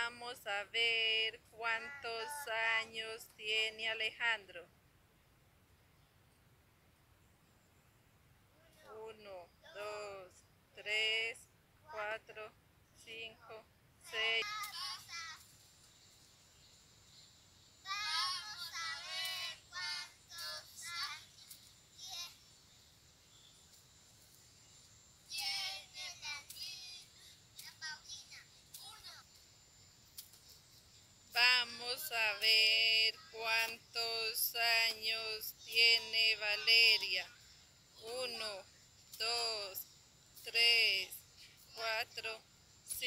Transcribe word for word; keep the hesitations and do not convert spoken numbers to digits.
Vamos a ver cuántos años tiene Alejandro. Uno, dos, tres, cuatro, cinco, seis. Vamos a ver cuántos años tiene Valeria. Uno, dos, tres, cuatro,